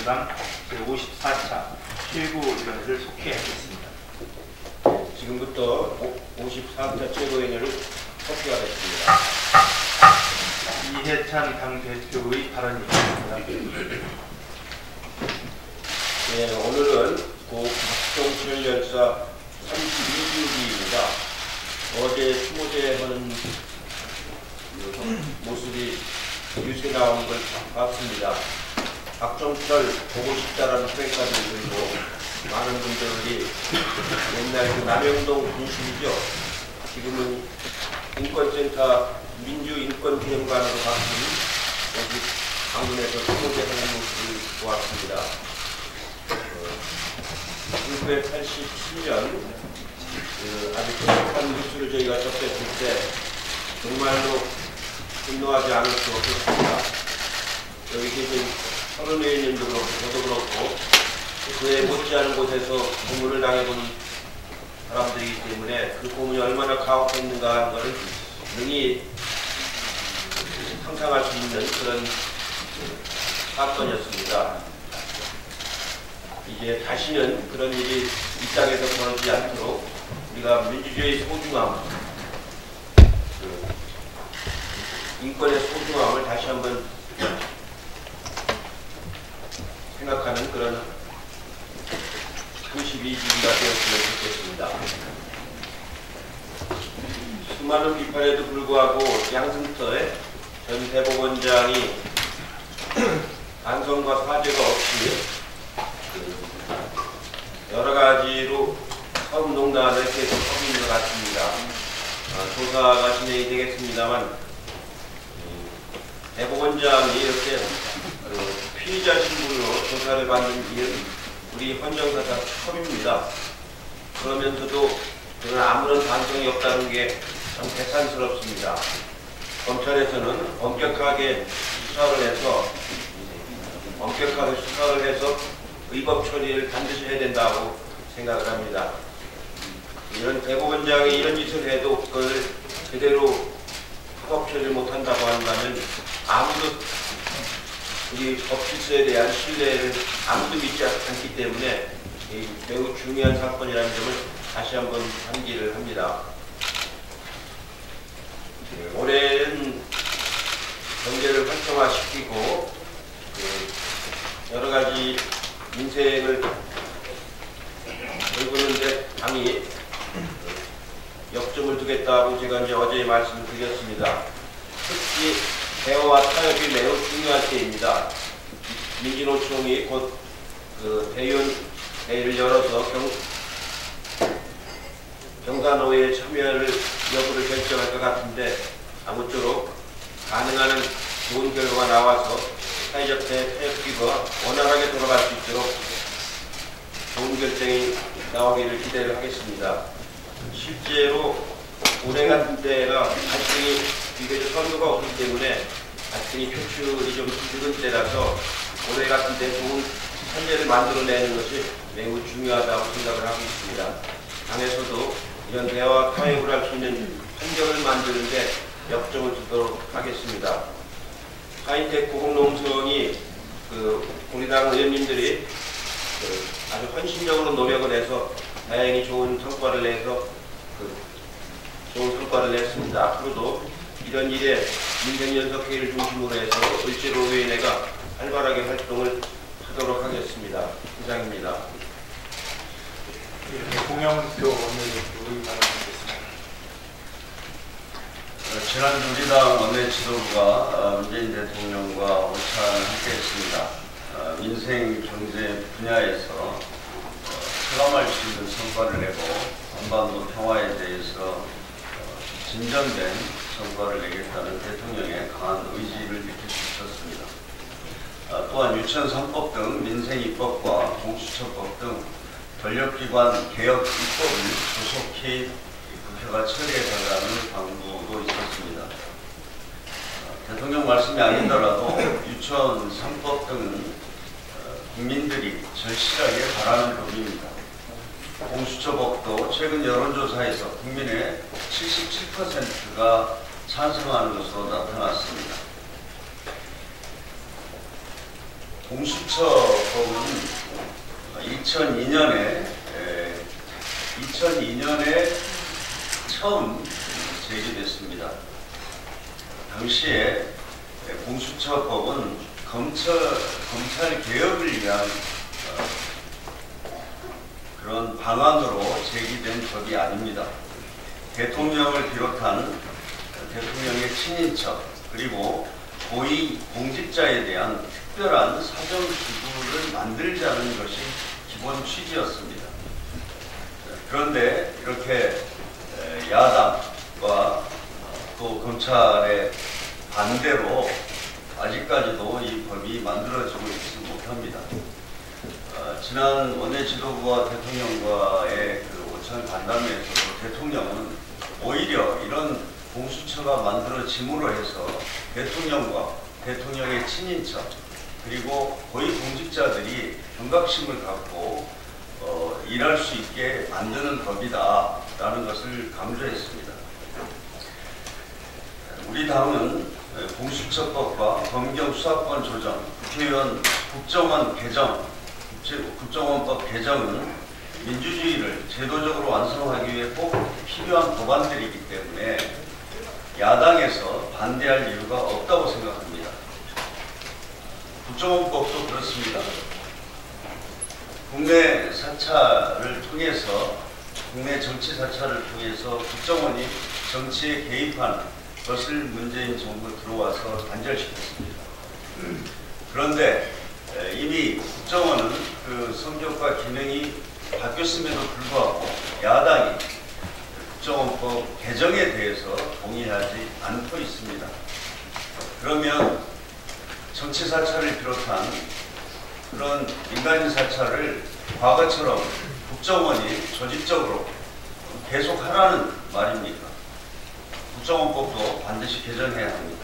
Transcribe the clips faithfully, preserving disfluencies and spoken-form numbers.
민주당 제오십사 차 최고위원회를 속회하겠습니다. 지금부터 오십사 차 최고위원회를 속회하겠습니다. 이해찬 당대표의 발언이 있습니다. 네, 오늘은 고 박종철 열사 삼십이 주기입니다. 어제 추모제하는 모습이 뉴스에 나오는 걸 봤습니다. 박종철 보고 싶다라는 프랭카드를 들고 많은 분들이 옛날 그 남영동 분실이죠. 지금은 인권센터 민주인권기념관으로 바뀐 여기 방문해서 추모제하는 모습을 보았습니다. 천구백팔십칠 년 그 아주 정확한 뉴스를 저희가 접했을 때 정말로 분노하지 않을 수 없었습니다. 여기 계신 서른 의원님도 그렇고 저도 그렇고 그에 못지않은 곳에서 고문을 당해본 사람들이기 때문에 그 고문이 얼마나 가혹했는가 하는 것을 능히 상상할 수 있는 그런 사건이었습니다. 이제 다시는 그런 일이 이 땅에서 벌어지지 않도록 우리가 민주주의의 소중함, 그 인권의 소중함을 다시 한번 생각하는 그런 삼십이 주기가 되었으면 좋겠습니다. 수많은 비판에도 불구하고 양승터의 전 대법원장이 반성과 사죄가 없이 여러 가지로 사법농단을 계속 하고 있는 것 같습니다. 아, 조사가 진행이 되겠습니다만 대법원장이 이렇게 그 피의자 신분으로 조사를 받는 일은 우리 헌정사상 처음입니다. 그러면서도 그런 아무런 반성이 없다는 게 참 개탄스럽습니다. 검찰에서는 엄격하게 수사를 해서 엄격하게 수사를 해서 의법 처리를 반드시 해야 된다고 생각을 합니다. 이런 대법원장이 이런 짓을 해도 그걸 제대로 합법 처리를 못한다고 한다면 아무도 우리 법 질서에 대한 신뢰를 아무도 믿지 않기 때문에 매우 중요한 사건이라는 점을 다시 한번 상기를 합니다. 네, 올해는 경제를 활성화시키고 그 여러 가지 민생을 돌보는데 당이 역점을 두겠다고 제가 이제 어제 말씀을 드렸습니다. 특히 대화와 타협이 매우 중요할 때입니다. 민주노총이 곧 그 대의원 회의를 열어서 경, 경사노회에 참여를 여부를 결정할 것 같은데 아무쪼록 가능한 한 좋은 결과가 나와서 사회적 타협기가 원활하게 돌아갈 수 있도록 좋은 결정이 나오기를 기대를 하겠습니다. 실제로 올해 같은 때가 갈등이 비교적 선거가 없기 때문에 갈등이 표출이 좀 적은 때라서 올해 같은 때 좋은 선제를 만들어내는 것이 매우 중요하다고 생각을 하고 있습니다. 당에서도 이런 대화 타협을 할 수 있는 환경을 만드는데 역점을 두도록 하겠습니다. 하이텍 고공농성이 그 우리 당 의원님들이 그 아주 헌신적으로 노력을 해서 다행히 좋은 성과를 내서 그 좋은 성과를 냈습니다. 앞으로도 이런 일에 민생연석회의를 중심으로 해서 을지로위원회가 활발하게 활동을 하도록 하겠습니다. 이상입니다. 이렇게 홍영표 원내대표의 발언이겠습니다. 지난 우리당 원내 지도부가 문재인 대통령과 오찬을 함께했습니다. 민생 경제 분야에서 체감할 수 있는 성과를 내고 한반도 평화에 대해서 진전된 성과를 내겠다는 대통령의 강한 의지를 느낄 수 있었습니다. 또한 유치원 삼 법 등 민생 입법과 공수처법 등 권력기관 개혁 입법을 조속히 국회가 처리해달라는 당부도 있었습니다. 대통령 말씀이 아니더라도 유치원 삼 법 등은 국민들이 절실하게 바라는 법입니다. 공수처법도 최근 여론조사에서 국민의 칠십칠 퍼센트가 찬성하는 것으로 나타났습니다. 공수처법은 이천이 년에 이천이 년에 처음 제기됐습니다. 당시에 공수처법은 검찰, 검찰 개혁을 위한 어, 그런 방안으로 제기된 법이 아닙니다. 대통령을 비롯한 대통령의 친인척 그리고 고위 공직자에 대한 특별한 사정기구를 만들자는 것이 기본 취지였습니다. 그런데 이렇게 야당과 또 검찰의 반대로 아직까지도 이 법이 만들어지고 있지 못합니다. 어, 지난 원내 지도부와 대통령과의 그 오찬 간담회에서도 대통령은 오히려 이런 공수처가 만들어짐으로 해서 대통령과 대통령의 친인척 그리고 고위 공직자들이 경각심을 갖고 어, 일할 수 있게 만드는 법이다 라는 것을 강조했습니다. 우리 당은 공수처법과 검경수사권 조정, 국회의원 국정원 개정, 국정원법 개정은 민주주의를 제도적으로 완성하기 위해 꼭 필요한 법안들이기 때문에 야당에서 반대할 이유가 없다고 생각합니다. 국정원법도 그렇습니다. 국내 사찰을 통해서, 국내 정치 사찰을 통해서 국정원이 정치에 개입하는 것을 문재인 정부 들어와서 단절시켰습니다. 그런데 이미 국정원은 그 성격과 기능이 바뀌었음에도 불구하고 야당이 국정원법 개정에 대해서 동의하지 않고 있습니다. 그러면 정치 사찰을 비롯한 그런 민간인 사찰을 과거처럼 국정원이 조직적으로 계속하라는 말입니까? 국정원법도 반드시 개정해야 합니다.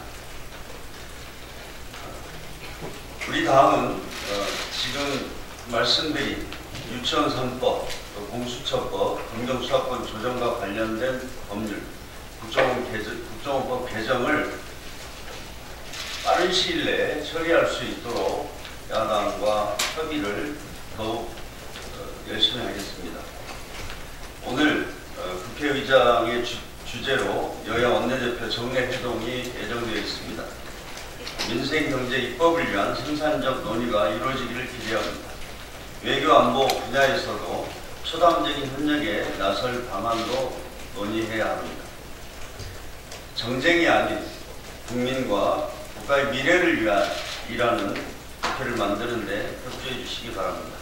우리 당은 어, 지금 말씀드린 유치원 삼 법, 또 공수처법, 검경수사권 조정과 관련된 법률, 국정원 개정, 국정원법 개정을 빠른 시일 내에 처리할 수 있도록 야당과 협의를 더욱 어, 열심히 하겠습니다. 오늘 어, 국회의장의 주, 주제로 여야 원내대표 정례회동이 예정되어 있습니다. 민생경제 입법을 위한 생산적 논의가 이루어지기를 기대합니다. 외교 안보 분야에서도 초당적인 협력에 나설 방안도 논의해야 합니다. 정쟁이 아닌 국민과 국가의 미래를 위한 일하는 국회를 만드는데 협조해 주시기 바랍니다.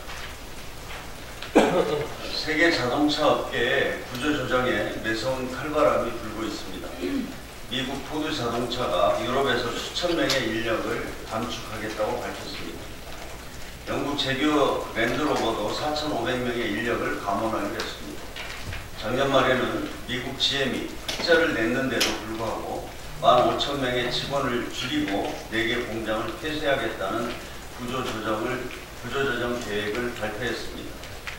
세계 자동차 업계의 구조조정에 매서운 칼바람이 불고 있습니다. 미국 포드 자동차가 유럽에서 수천 명의 인력을 감축하겠다고 밝혔습니다. 영국 제규어 랜드로버도 사천오백 명의 인력을 감원하기로 했습니다. 작년 말에는 미국 지엠이 흑자를 냈는데도 불구하고 만 오천 명의 직원을 줄이고 네 개 공장을 폐쇄하겠다는 구조조정을, 구조조정 계획을 발표했습니다.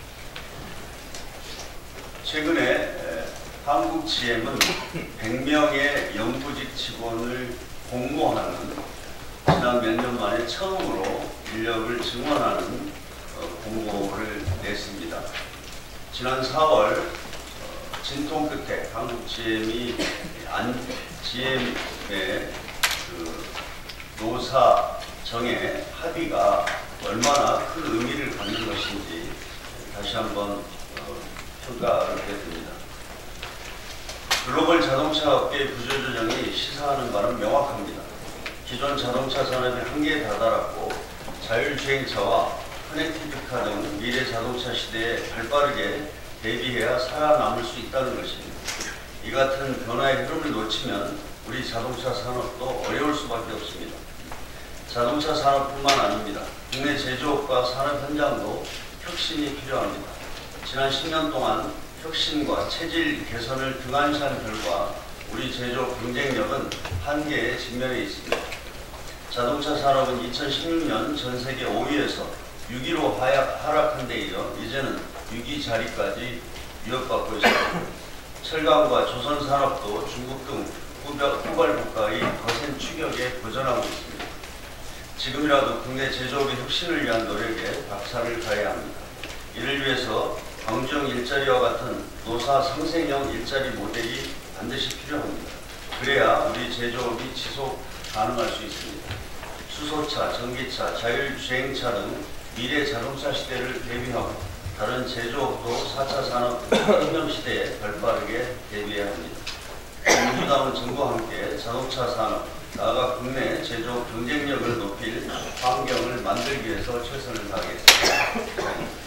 최근에 한국 지엠은 백 명의 영구직 직원을 공모하는 지난 몇 년 만에 처음으로 인력을 증원하는 공고를 냈습니다. 지난 사월 진통 끝에 한국 지엠이 안 지엠의 그 노사정의 합의가 얼마나 큰 의미를 갖는 것인지 다시 한번 평가를 하게 됩니다. 글로벌 자동차 업계의 구조조정이 시사하는 바는 명확합니다. 기존 자동차 산업의 한계에 다다랐고 자율주행차와 커넥티드카 등 미래 자동차 시대에 발빠르게 대비해야 살아남을 수 있다는 것입니다. 이 같은 변화의 흐름을 놓치면 우리 자동차 산업도 어려울 수밖에 없습니다. 자동차 산업뿐만 아닙니다. 국내 제조업과 산업 현장도 혁신이 필요합니다. 지난 십 년 동안 혁신과 체질 개선을 등한시한 결과 우리 제조업 경쟁력은 한계에 직면해 있습니다. 자동차 산업은 이천십육 년 전 세계 오 위에서 육 위로 하락한 데 이어 이제는 육 위 자리까지 위협받고 있습니다. 철강과 조선 산업도 중국 등 후발 국가의 거센 추격에 도전하고 있습니다. 지금이라도 국내 제조업의 혁신을 위한 노력에 박차를 가해야 합니다. 이를 위해서 광주형 일자리와 같은 노사 상생형 일자리 모델이 반드시 필요합니다. 그래야 우리 제조업이 지속 가능할 수 있습니다. 수소차, 전기차, 자율주행차 등 미래 자동차 시대를 대비하고 다른 제조업도 사 차 산업혁명 시대에 발빠르게 대비해야 합니다. 민주당은 정부와 함께 자동차 산업, 나아가 국내 제조업 경쟁력을 높일 환경을 만들기 위해서 최선을 다하겠습니다.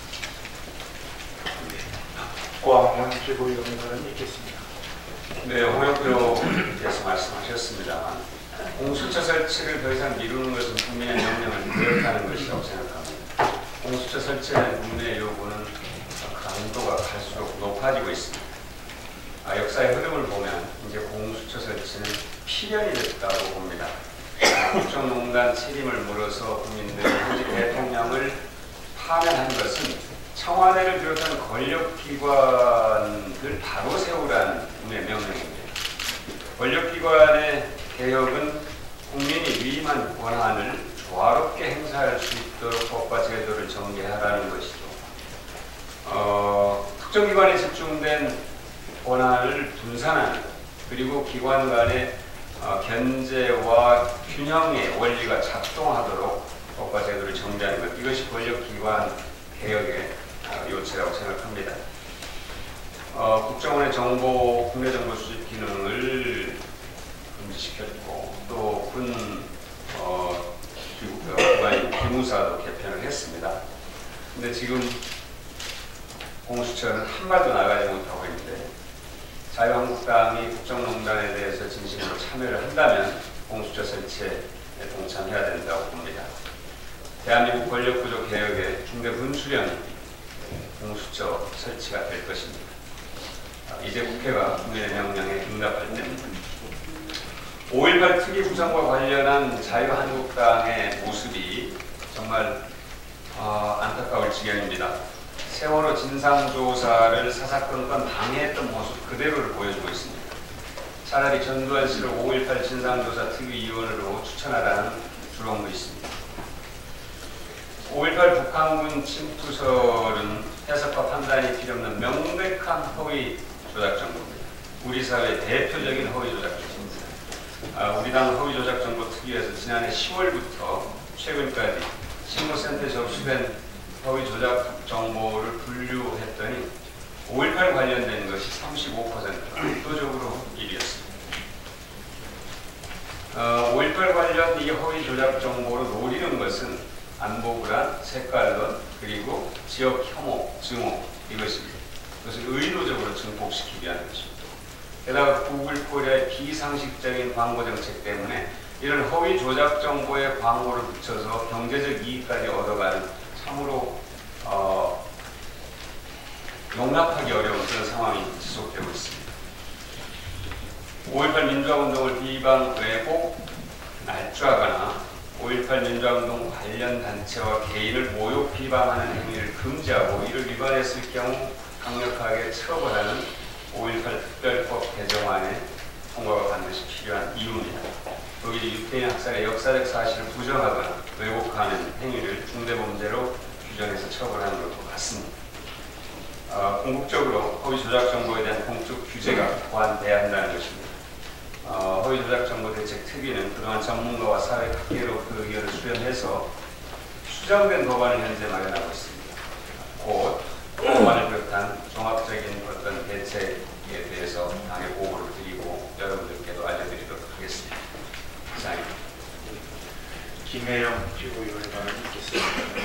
고항원 최고위원은 있겠습니다. 네, 홍영표 의원께서 말씀하셨습니다만 공수처 설치를 더 이상 미루는 것은 국민의 명령을 거역하는 것이라고 생각합니다. 공수처 설치에 대한 국민의 요구는 강도가 갈수록 높아지고 있습니다. 아, 역사의 흐름을 보면 이제 공수처 설치는 필연이 됐다고 봅니다. 아, 국정농단 책임을 물어서 국민들이 현직 대통령을 파면한 것은 청와대를 비롯한 권력기관을 바로 세우라는 국민의 명령입니다. 권력기관의 개혁은 국민이 위임한 권한을 조화롭게 행사할 수 있도록 법과 제도를 정개하라는 것이죠. 어, 특정기관에 집중된 권한을 분산하는, 그리고 기관 간의 어, 견제와 균형의 원리가 작동하도록 법과 제도를 정비하는 것, 이것이 권력기관 개혁의 어, 요체라고 생각합니다. 어, 국정원의 정보, 국내정보 수집 기능을 금지시켰고, 또 군 어, 기관 기무사도 개편을 했습니다. 근데 지금 공수처는 한 발도 나가지 못하고 있는데, 자유한국당이 국정농단에 대해서 진심으로 참여를 한다면 공수처 설치에 동참해야 된다고 봅니다. 대한민국 권력구조 개혁의 중대 분수령이 공수처 설치가 될 것입니다. 이제 국회가 국민의 명령에 응답할 때입니다. 오일팔 특위 구성과 관련한 자유한국당의 모습이 정말 어, 안타까울 지경입니다. 세월호 진상조사를 사사건건 방해했던 모습 그대로를 보여주고 있습니다. 차라리 전두환 씨를 오일팔 진상조사 특위위원으로 추천하라는 주론도 있습니다. 오일팔 북한군 침투설은 해석과 판단이 필요 없는 명백한 허위 조작 정보입니다. 우리 사회의 대표적인 허위 조작 정보입니다. 아, 우리 당 허위 조작 정보 특위에서 지난해 시월부터 최근까지 신고센터에 접수된 허위 조작 정보를 분류했더니 오일팔 관련된 것이 삼십오 퍼센트, 압도적으로 일 위였습니다. 어, 오일팔 관련 이 허위 조작 정보를 노리는 것은 안보 불안, 색깔론, 그리고 지역 혐오, 증오, 이것입니다. 그것을 의도적으로 증폭시키기 위한 것입니다. 게다가 구글 코리아의 비상식적인 광고 정책 때문에 이런 허위 조작 정보에 광고를 붙여서 경제적 이익까지 얻어가는 참으로 어, 용납하기 어려운 그런 상황이 지속되고 있습니다. 오일팔 민주화운동을 비방, 왜곡, 날조하거나 오일팔 민주화운동 관련 단체와 개인을 모욕, 비방하는 행위를 금지하고 이를 위반했을 경우 강력하게 처벌하는 오일팔 특별법 개정안의 통과가 반드시 필요한 이유입니다. 독일이 유태인 학살의 역사적 사실을 부정하거나 왜곡하는 행위를 중대범죄로 규정해서 처벌하는 것과 같습니다. 어, 궁극적으로 허위 조작 정보에 대한 공적 규제가 보완돼야 한다는 것입니다. 어, 허위 조작 정보 대책 특위는 그동안 전문가와 사회 각계로 그 의견을 수렴해서 수정된 법안을 현재 마련하고 있습니다. 곧 법안을 비롯한 종합적인 어떤 대책에 대해서 당의 보고를 드리고 여러분들께도 알려드리도록 하겠습니다. 이상입니다. 김혜영 최고위원의 발언이 있겠습니다.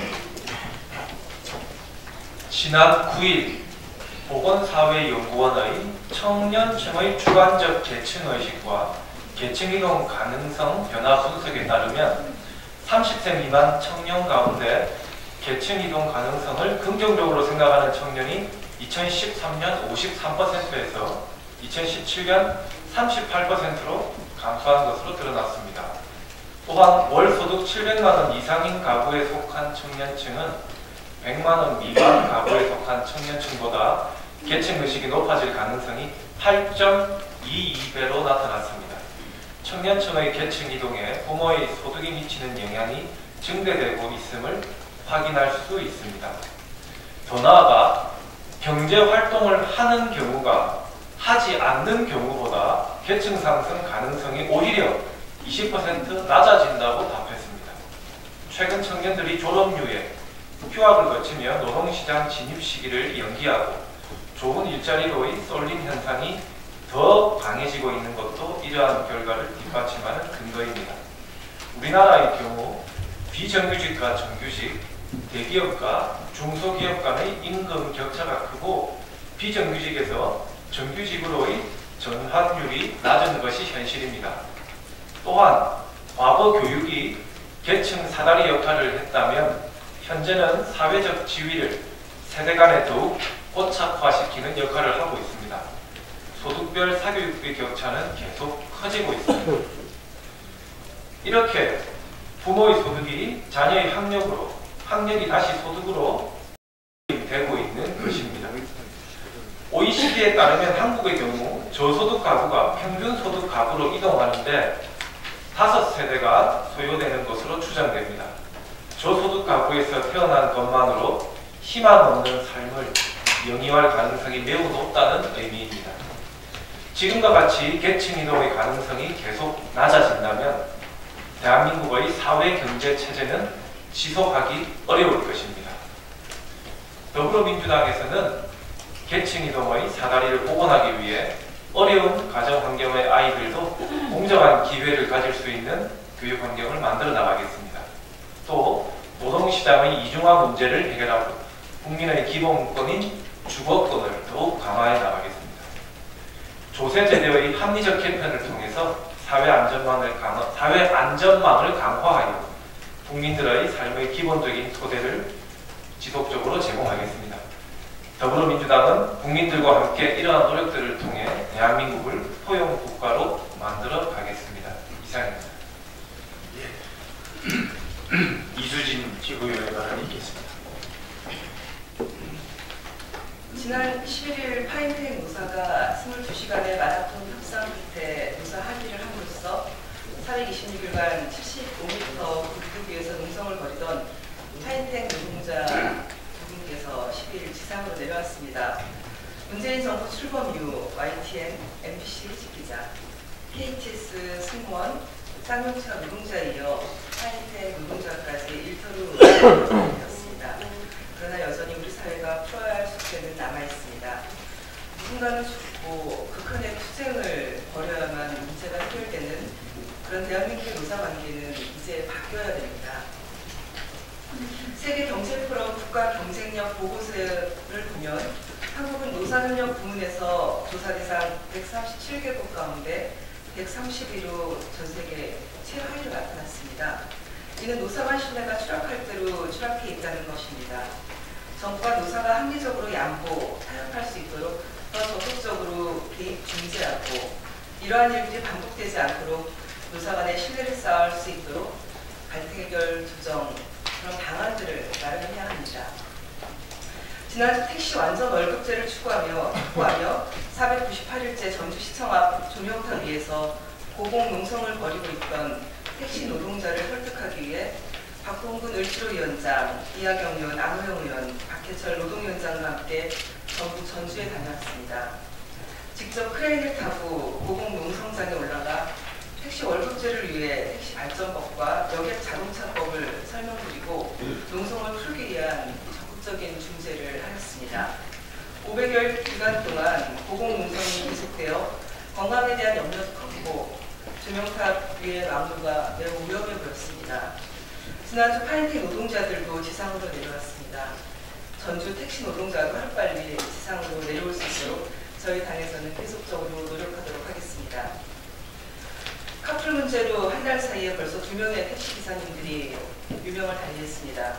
지난 구 일 보건사회연구원의 청년층의 주관적 계층의식과 계층이동 가능성 변화 분석에 따르면 삼십 세 미만 청년 가운데 계층이동 가능성을 긍정적으로 생각하는 청년이 이천십삼 년 오십삼 퍼센트에서 이천십칠 년 삼십팔 퍼센트로 감소한 것으로 드러났습니다. 또한 월 소득 칠백만 원 이상인 가구에 속한 청년층은 백만 원 미만 가구에 속한 청년층보다 계층의식이 높아질 가능성이 팔 점 이이 배로 나타났습니다. 청년층의 계층 이동에 부모의 소득이 미치는 영향이 증대되고 있음을 확인할 수 있습니다. 더 나아가 경제활동을 하는 경우가 하지 않는 경우보다 계층 상승 가능성이 오히려 이십 퍼센트 낮아진다고 답했습니다. 최근 청년들이 졸업유예, 휴학을 거치며 노동시장 진입 시기를 연기하고 좋은 일자리로의 쏠림 현상이 더 강해지고 있는 것도 이러한 결과를 뒷받침하는 근거입니다. 우리나라의 경우 비정규직과 정규직, 대기업과 중소기업 간의 임금 격차가 크고 비정규직에서 정규직으로의 전환율이 낮은 것이 현실입니다. 또한 과거 교육이 계층 사다리 역할을 했다면 현재는 사회적 지위를 세대 간에 더욱 고착화시키는 역할을 하고 있습니다. 소득별 사교육비 격차는 계속 커지고 있습니다. 이렇게 부모의 소득이 자녀의 학력으로, 학력이 다시 소득으로 되고 있는 것입니다. 오이시디에 따르면 한국의 경우 저소득 가구가 평균 소득 가구로 이동하는데 다섯 세대가 소요되는 것으로 추정됩니다. 저소득 가구에서 태어난 것만으로 희망 없는 삶을 영위할 가능성이 매우 높다는 의미입니다. 지금과 같이 계층 이동의 가능성이 계속 낮아진다면 대한민국의 사회 경제 체제는 지속하기 어려울 것입니다. 더불어민주당에서는 계층 이동의 사다리를 복원하기 위해 어려운 가정 환경의 아이들도 공정한 기회를 가질 수 있는 교육 환경을 만들어 나가겠습니다. 또 노동시장의 이중화 문제를 해결하고 국민의 기본권인 주거권을 더욱 강화해 나가겠습니다. 조세제도의 합리적 개편을 통해서 사회 안전망을 강화, 사회 안전망을 강화하여 국민들의 삶의 기본적인 토대를 지속적으로 제공하겠습니다. 더불어민주당은 국민들과 함께 이러한 노력들을 통해 대한민국을 포용 국가로 만들어 가겠습니다. 이상입니다. 예. 이수진 지구위원의 발언이 있겠습니다. 지난 십일일 파인텍 노사가 이십이 시간의 마라톤 협상 끝에 노사 합의를 함으로써 사백이십육 일간 칠십오 미터 굴뚝 위에서 농성을 벌이던 파인텍 노동자 두 분께서 십이일 지상으로 내려왔습니다. 문재인 정부 출범 이후 와이티엔, 엠비씨 직기자, 케이티에스 승무원, 쌍용차 노동자에 이어 파인텍 노동자까지 일터로 되었습니다. 그러나 여전히 우리 사회가 풀어야 할 숙제는 남아있습니다. 누군가는 죽고 극한의 투쟁을 벌여야만 문제가 해결되는 그런 대한민국의 노사관계는 이제 바뀌어야 됩니다. 세계경제포럼 국가경쟁력 보고서를 보면 한국은 노사협력 부문에서 조사 대상 백삼십칠 개국 가운데 백삼십 위로 전세계 최하위로 나타났습니다. 이는 노사 간 신뢰가 추락할 대로 추락해 있다는 것입니다. 정부가 노사가 합리적으로 양보, 타협할 수 있도록 더 적극적으로 개입 중재하고 이러한 일들이 반복되지 않도록 노사 간의 신뢰를 쌓을 수 있도록 갈등 해결 조정, 그런 방안들을 마련해야 합니다. 지난주 택시 완전 월급제를 추구하며 확보하며 사백구십팔 일째 전주시청 앞 조명탑 위에서 고공 농성을 벌이고 있던 택시 노동자를 설득하기 위해 박홍근 을지로위원장, 이하경 의원, 안호영 의원, 박해철 노동위원장과 함께 전북 전주에 다녀왔습니다. 직접 크레인을 타고 고공 농성장에 올라가 택시 월급제를 위해 택시 발전법과 여객 자동차법을 설명드리고 농성을 풀기 위한 적극적인 중재를 하였습니다. 오백여일 기간 동안 고공 농성이 계속되어 건강에 대한 염려도 컸고 조명탑 위의 막루가 매우 위험해 보였습니다. 지난주 파인텍 노동자들도 지상으로 내려왔습니다. 전주 택시 노동자도 하루빨리 지상으로 내려올 수 있도록 저희 당에서는 계속적으로 노력하도록 하겠습니다. 카풀 문제로 한 달 사이에 벌써 두 명의 택시 기사님들이 유명을 달리했습니다.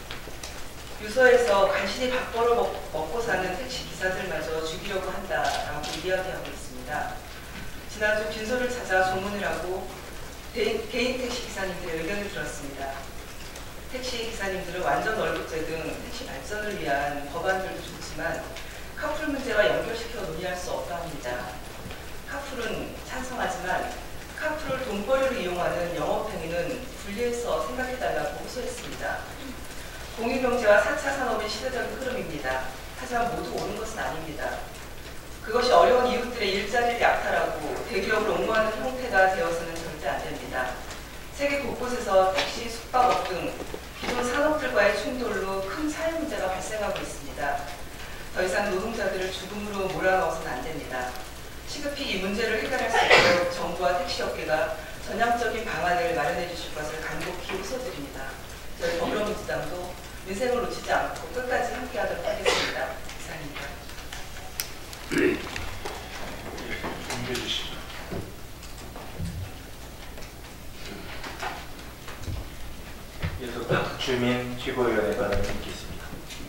유서에서 간신히 밥 벌어 먹, 먹고 사는 택시 기사들마저 죽이려고 한다라고 이야기하고 있습니다. 지난주 빈소를 찾아 조문을 하고 대, 개인 택시 기사님들의 의견을 들었습니다. 택시 기사님들은 완전 월급제 등 택시 발전을 위한 법안들도 좋지만 카풀 문제와 연결시켜 논의할 수 없다 합니다. 카풀은 찬성하지만 카풀을 돈벌이로 이용하는 영업행위는 분리해서 생각해달라고 호소했습니다. 공유경제와 사 차 산업의 시대적인 흐름입니다. 하지만 모두 옳은 것은 아닙니다. 그것이 어려운 이웃들의 일자리를 약탈하고 대기업을 옹호하는 형태가 되어서는 절대 안 됩니다. 세계 곳곳에서 택시, 숙박업 등 기존 산업들과의 충돌로 큰 사회 문제가 발생하고 있습니다. 더 이상 노동자들을 죽음으로 몰아넣어서는 안 됩니다. 시급히 이 문제를 해결할 수 있도록 정부와 택시업계가 전향적인 방안을 마련해 주실 것을 간곡히 호소드립니다. 저희 더불어민주당도 민생을 놓치지 않고 끝까지 함께하도록 하겠습니다. 이상입니다. 준비해 주시죠. 이어서 박주민 최고위원의 발언을 듣겠습니다.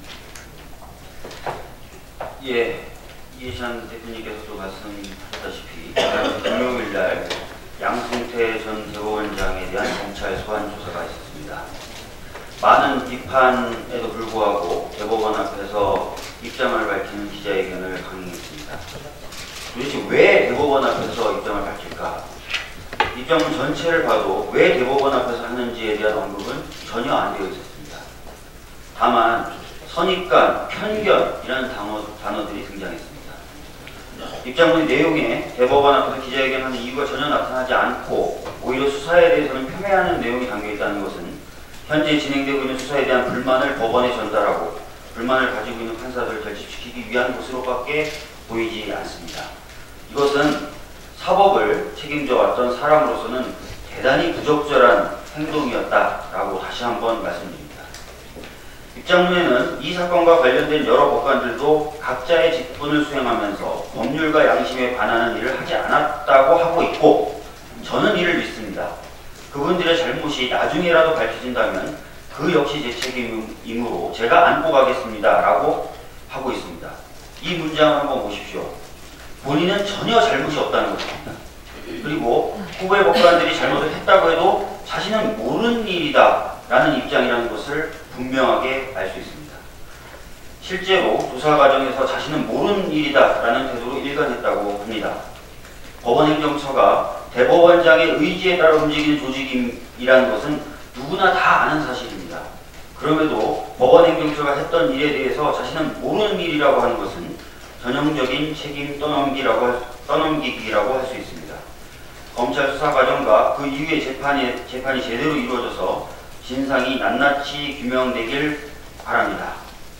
예, 이해찬 대표님께서도 말씀하셨다시피 금요일 날 양승태 전 대법원장에 대한 검찰 소환 조사가 있었습니다. 많은 비판에도 불구하고 대법원 앞에서 입장을 밝히는 기자회견을 강행했습니다. 도대체 왜 대법원 앞에서 입장을 밝힐까? 입장문 전체를 봐도 왜 대법원 앞에서 하는지에 대한 언급은 전혀 안 되어 있었습니다. 다만 선입관, 편견이라는 단어, 단어들이 등장했습니다. 입장문 내용에 대법원 앞에서 기자회견하는 이유가 전혀 나타나지 않고 오히려 수사에 대해서는 폄훼하는 내용이 담겨있다는 것은 현재 진행되고 있는 수사에 대한 불만을 법원에 전달하고 불만을 가지고 있는 판사들을 결집시키기 위한 것으로밖에 보이지 않습니다. 이것은 사법을 책임져 왔던 사람으로서는 대단히 부적절한 행동이었다라고 다시 한번 말씀드립니다. 입장문에는 이 사건과 관련된 여러 법관들도 각자의 직분을 수행하면서 법률과 양심에 반하는 일을 하지 않았다고 하고 있고 저는 이를 믿습니다. 그분들의 잘못이 나중에라도 밝혀진다면 그 역시 제 책임이므로 제가 안고 가겠습니다 라고 하고 있습니다. 이 문장을 한번 보십시오. 본인은 전혀 잘못이 없다는 것입니다. 그리고 후배 법관들이 잘못을 했다고 해도 자신은 모르는 일이다 라는 입장이라는 것을 분명하게 알 수 있습니다. 실제로 조사 과정에서 자신은 모르는 일이다 라는 태도로 일관했다고 합니다. 법원행정처가 대법원장의 의지에 따라 움직이는 조직이라는 것은 누구나 다 아는 사실입니다. 그럼에도 법원행정처가 했던 일에 대해서 자신은 모르는 일이라고 하는 것은 전형적인 책임 떠넘기라고 할, 떠넘기기라고 할 수 있습니다. 검찰 수사 과정과 그 이후의 재판이, 재판이 제대로 이루어져서 진상이 낱낱이 규명되길 바랍니다.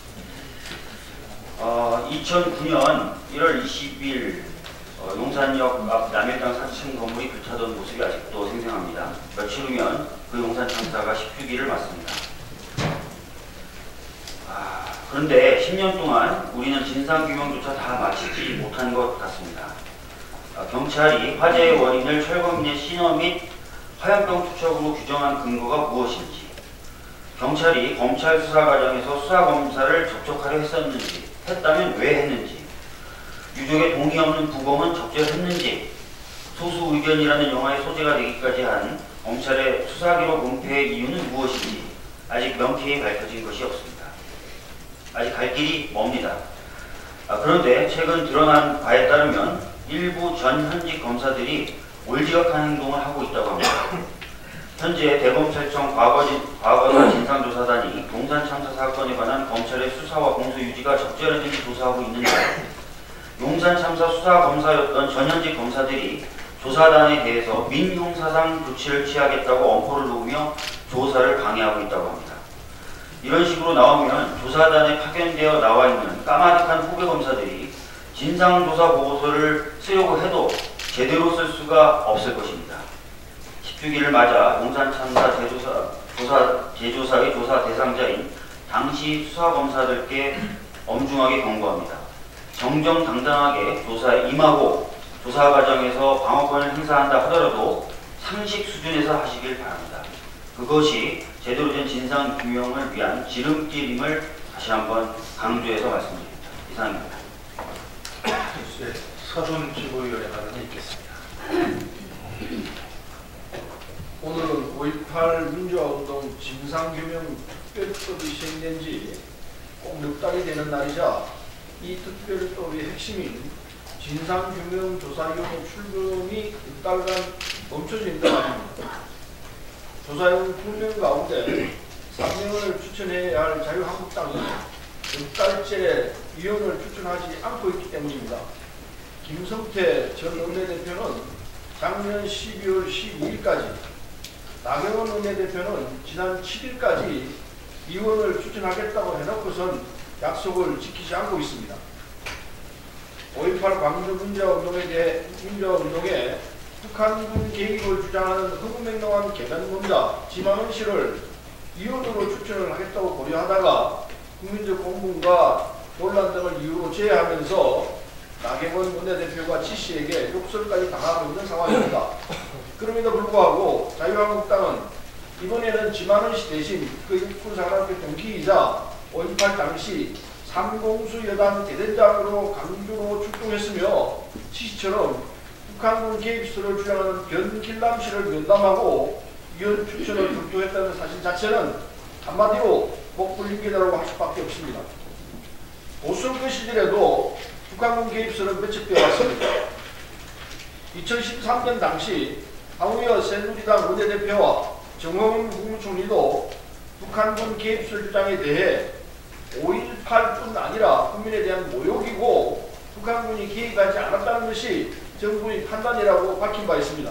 어, 이천구 년 일월 이십일 어, 용산역 앞 남일당 사 층 건물이 불타던 모습이 아직도 생생합니다. 며칠 후면 그 용산 참사가 십육 일을 맞습니다. 아, 그런데 십 년 동안 우리는 진상규명조차 다 마치지 못한 것 같습니다. 아, 경찰이 화재의 원인을 철거민의 신원 및 화염병 투척으로 규정한 근거가 무엇인지, 경찰이 검찰 수사 과정에서 수사검사를 접촉하려 했었는지, 했다면 왜 했는지, 유족의 동의 없는 부검은 적절했는지, 소수 의견이라는 영화의 소재가 되기까지 한 검찰의 수사기록 은폐의 이유는 무엇인지 아직 명쾌히 밝혀진 것이 없습니다. 아직 갈 길이 멉니다. 아, 그런데 최근 드러난 바에 따르면 일부 전 현직 검사들이 올지각한 행동을 하고 있다고 합니다. 현재 대검찰청 과거사 진상조사단이 용산 참사 사건에 관한 검찰의 수사와 공소 유지가 적절했는지 조사하고 있는데, 용산 참사 수사검사였던 전현직 검사들이 조사단에 대해서 민형사상 조치를 취하겠다고 엄포를 놓으며 조사를 방해하고 있다고 합니다. 이런 식으로 나오면 조사단에 파견되어 나와 있는 까마득한 후배 검사들이 진상조사 보고서를 쓰려고 해도 제대로 쓸 수가 없을 것입니다. 십육 일을 맞아 용산 참사 재조사, 조사, 재조사의 조사 대상자인 당시 수사검사들께 엄중하게 경고합니다. 정정당당하게 조사에 임하고 조사 과정에서 방어권을 행사한다 하더라도 상식 수준에서 하시길 바랍니다. 그것이 제대로 된 진상 규명을 위한 지름길임을 다시 한번 강조해서 말씀드립니다. 이상입니다. 네, 서준 최고위원의 발언이 있겠습니다. 오늘은 오일팔 민주화운동 진상규명 특별법이 시행된 지 꼭 몇 달이 되는 날이자 이 특별법의 핵심인 진상규명 조사위원회 출범이 몇 달간 멈춰진 것 아닙니다. 조사용 두 명 가운데 삼 명을 추천해야 할 자유한국당이 몇 달째 위원을 추천하지 않고 있기 때문입니다. 김성태 전 원내대표는 작년 십이월 십이일까지, 나경원 원내대표는 지난 칠일까지 위원을 추천하겠다고 해놓고선 약속을 지키지 않고 있습니다. 오일팔 광주 민주화운동에 대해 민주화운동에 북한군 개입을 주장하는 허무맹랑한 개변론자 지만원 씨를 위원으로 추천을 하겠다고 고려하다가 국민적 공분과 논란 등을 이유로 제외하면서 나경원 원내대표가 지 씨에게 욕설까지 당하고 있는 상황입니다. 그럼에도 불구하고 자유한국당은 이번에는 지만원 씨 대신 그 육군사관학교 동기이자 오일팔 당시 삼공수 여단 대대장으로 강주로 출동했으며 지 씨처럼 북한군 개입수를 주장하는 변길남 씨를 면담하고 위원 추천을 검토했다는 사실 자체는 한마디로 목불린기라고 할 수밖에 없습니다. 보수선거 시절에도 북한군 개입설은 매측되어 왔습니다. 이천십삼년 당시 황우여 새누리당 원내대표와 정홍훈 국무총리도 북한군 개입설 주장에 대해 오일팔뿐 아니라 국민에 대한 모욕이고 북한군이 개입하지 않았다는 것이 정부의 판단이라고 밝힌 바 있습니다.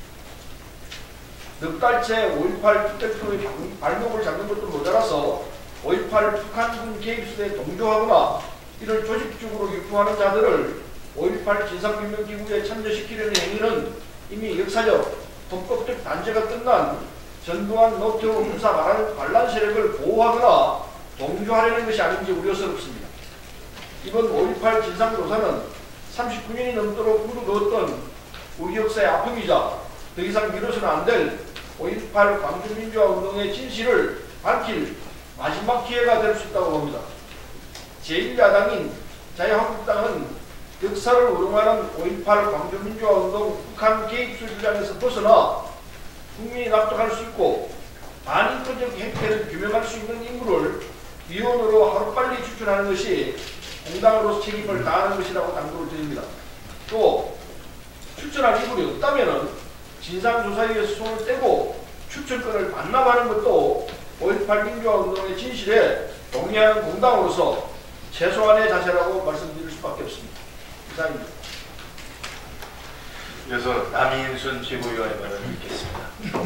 넉 달째 오일팔 투표표의 발목을 잡는 것도 모자라서 오일팔 북한군 개입설에 동조하거나 이를 조직적으로 유포하는 자들을 오일팔 진상규명기구에 참여시키려는 행위는 이미 역사적, 헌법적 단죄가 끝난 전두환 노태우 군사 반란 세력을 보호하거나 동조하려는 것이 아닌지 우려스럽습니다. 이번 오일팔 진상조사는 삼십구년이 넘도록 물어두었던 우리 역사의 아픔이자 더 이상 미뤄서는 안 될 오일팔 광주민주화운동의 진실을 밝힐 마지막 기회가 될 수 있다고 봅니다. 제일 야당인 자유한국당은 역사를 우롱하는 오일팔 광주민주화운동 북한 개입설 주장에서 벗어나 국민이 납득할 수 있고 반인권적 행태를 규명할 수 있는 인물을 위원으로 하루빨리 추천하는 것이 공당으로서 책임을 다하는 것이라고 당부를 드립니다. 또 추천할 인물이 없다면 진상조사위에서 손을 떼고 추천권을 반납하는 것도 오일팔 민주화운동의 진실에 동의하는 공당으로서 최소한의 자세라고 말씀드릴 수밖에 없습니다. 이상입니다. 이어서 남인순 최고위원의 발언을 듣겠습니다.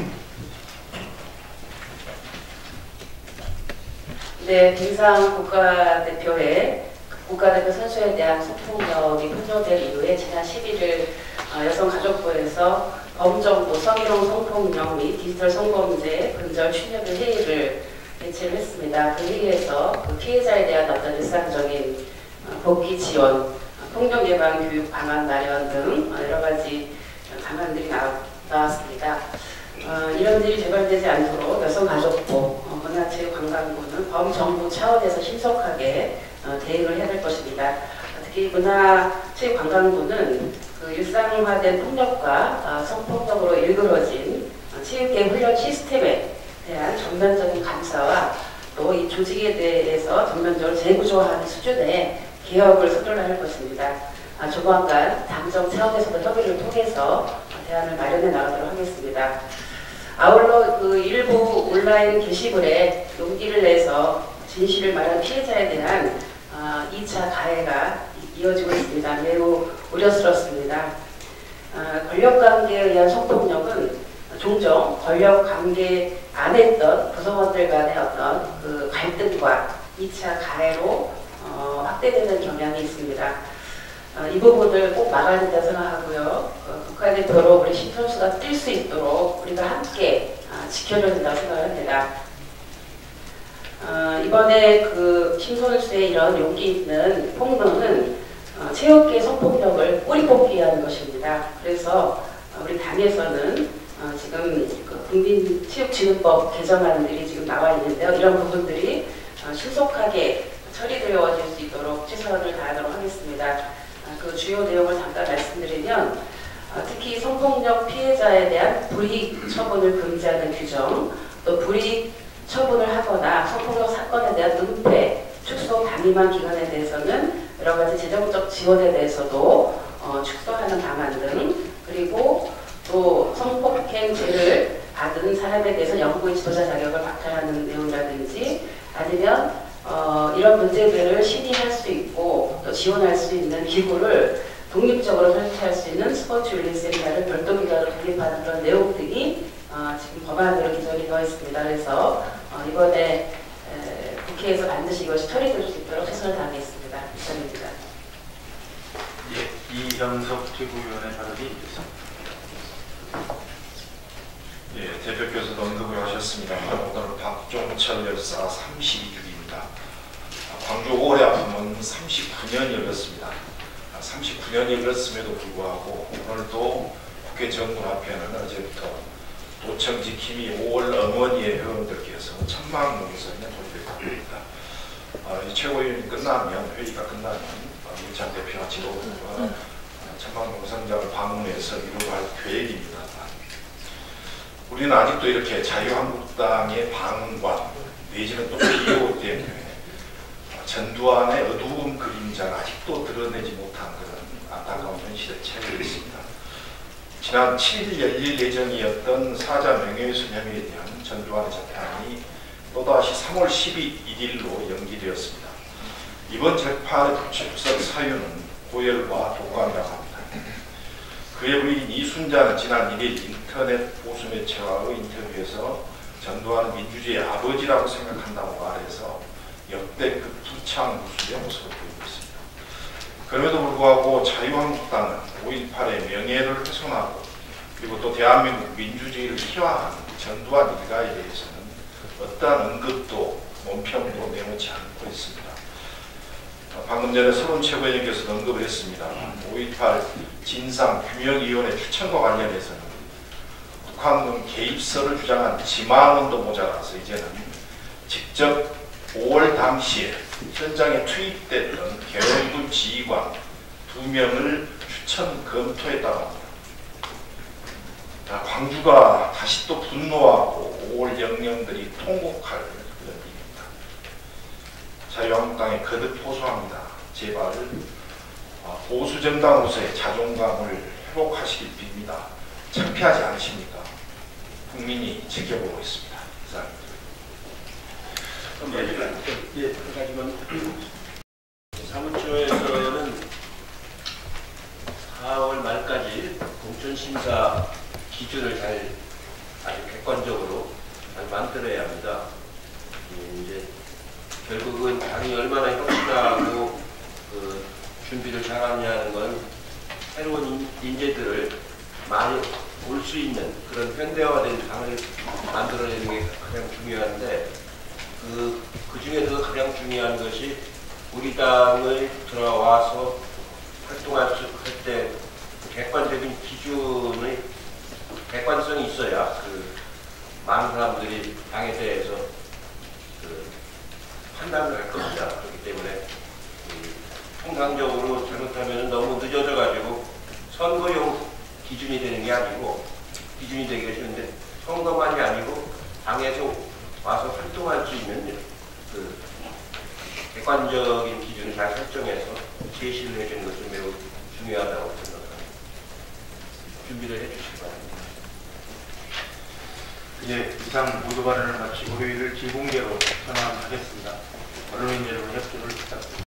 네, 김상 국가대표의 국가대표 선수에 대한 성폭력이 분조될 이후에 지난 십일일 여성가족부에서 범정부 성희롱 성폭력 및 디지털 성범죄 근절 추념의 회의를 개최를 했습니다. 그 회의에서 그 피해자에 대한 어떤 일상적인 복귀 지원, 폭력 예방 교육 방안 마련 등 여러 가지 방안들이 나왔습니다. 어, 이런 일이 재발되지 않도록 여성가족부, 어, 문화체육관광부는 범정부 차원에서 신속하게 어, 대응을 해야 될 것입니다. 특히 문화체육관광부는 그 일상화된 폭력과 어, 성폭력으로 일그러진 어, 체육계 훈련 시스템에 대한 전면적인 감사와 또 이 조직에 대해서 전면적으로 재구조하는 수준의 개혁을 선언할 것입니다. 아, 조만간 당정 차원에서도 협의를 통해서 어, 대안을 마련해 나가도록 하겠습니다. 아울러 그 일부 온라인 게시글에 용기를 내서 진실을 말한 피해자에 대한 어, 이 차 가해가 이어지고 있습니다. 매우 우려스럽습니다. 어, 권력관계에 의한 성폭력은 종종 권력관계 안에 있던 구성원들 간의 어떤 그 갈등과 이 차 가해로 어, 확대되는 경향이 있습니다. 어, 이 부분을 꼭 막아야 된다고 생각하고요. 어, 국가대표로 우리 신 선수가 뛸 수 있도록 우리가 함께 어, 지켜줘야 된다고 생각을 합니다. 어, 이번에 그 신 선수의 이런 용기 있는 폭로는 어, 체육계 성폭력을 뿌리 뽑기하는 것입니다. 그래서 어, 우리 당에서는 어, 지금 그 국민체육진흥법 개정안들이 지금 나와 있는데요. 이런 부분들이 어, 신속하게 처리되어질 수 있도록 최선을 다하도록 하겠습니다. 그 주요 내용을 잠깐 말씀드리면 어, 특히 성폭력 피해자에 대한 불이익 처분을 금지하는 규정, 또 불이익 처분을 하거나 성폭력 사건에 대한 은폐, 축소 방임한 기관에 대해서는 여러 가지 재정적 지원에 대해서도 어, 축소하는 방안 등, 그리고 또 성폭행죄를 받은 사람에 대해서 영구의 지도자 자격을 박탈하는 내용이라든지 아니면 어, 이런 문제들을 신의할 수 있고 또 지원할 수 있는 기구를 독립적으로 설치할 수 있는 스포츠윤리센터를 별도 기관으로 독립하는 그런 내용들이 어, 지금 법안으로 기존에 되어 있습니다. 그래서 어, 이번에 에, 국회에서 반드시 이것이 처리될 수 있도록 최선을 다하겠습니다. 이상입니다. 예, 이현석 최고위원의 발언이 있겠습니다. 예, 대표께서도 언급을 하셨습니다만 오늘은 박종철 열사 삼십이 주기입니다. 광주 오월의 아픔은 삼십구 년이 흘렀습니다. 삼십구 년이 흘렀음에도 불구하고 오늘도 국회 정문 앞에는 어제부터 도청 지킴이 오월 어머니의 회원들께서 천막 농성에 돌입했고 있습니다. 어, 이 최고위원이 끝나면 회의가 끝나면 이찬 대표와 지도부가 천막 농성장을 방문해서 이루어 할 계획입니다. 우리는 아직도 이렇게 자유한국당의 방관 내지는 또 비호 때문에 전두환의 어두운 그림자를 아직도 드러내지 못한 그런 안타까운 현실에 처해 있습니다. 지난 칠 일 열릴 예정이었던 사자 명예훼손 혐의에 대한 전두환의 재판이 또다시 삼월 십이일로 연기되었습니다. 이번 재판의 불출석 사유는 고열과 독감이라고 합니다. 그의 부인 이순자는 지난 일 일 인터넷 보수매체와의 인터뷰에서 전두환은 민주주의의 아버지라고 생각한다고 말해서 역대급 부창 무술의 모습을 보이고 있습니다. 그럼에도 불구하고 자유한국당은 오일팔의 명예를 훼손하고 그리고 또 대한민국 민주주의를 희화한 전두환 일가에 대해서는 어떠한 언급도 논평도 내놓지 않고 있습니다. 방금 전에 서른 최고위원께서도 언급을 했습니다. 오일팔 진상규명위원회 추천과 관련해서는 북한군 개입설을 주장한 지만원도 모자라서 이제는 직접 오월 당시에 현장에 투입됐던 계엄군 지휘관 두 명을 추천 검토했다고 합니다. 광주가 다시 또 분노하고 오월 영령들이 통곡할 그런 일입니다. 자유한국당에 거듭 호소합니다. 제발 보수정당으로서의 자존감을 회복하시길 빕니다. 창피하지 않으십니까? 국민이 지켜보고 있습니다. 이상입니다. 예, 예, 하지만 사무처에서는 사월 말까지 공천심사 기준을 잘 아주 객관적으로 잘 만들어야 합니다. 예, 이제 결국은 당이 얼마나 혁신하고 그 준비를 잘하느냐는 건 새로운 인재들을 많이 올 수 있는 그런 현대화된 당을 만들어내는 게 가장 중요한데 그, 그 중에서 가장 중요한 것이 우리 당을 들어와서 활동할 때 객관적인 기준의 객관성이 있어야 그 많은 사람들이 당에 대해서 그 판단을 할 겁니다. 그렇기 때문에 통상적으로 잘못하면 너무 늦어져 가지고 선거용 기준이 되는 게 아니고 기준이 되기가 쉬운데 선거만이 아니고 당에서 와서 활동할 수 있는 그 객관적인 기준을 잘 설정해서 제시를 해주는 것은 매우 중요하다고 생각합니다. 준비를 해주시기 바랍니다. 예, 이상 모두 발언을 마치고 회의를 비공개로 전환하겠습니다. 언론인 여러분 협조를 부탁드립니다.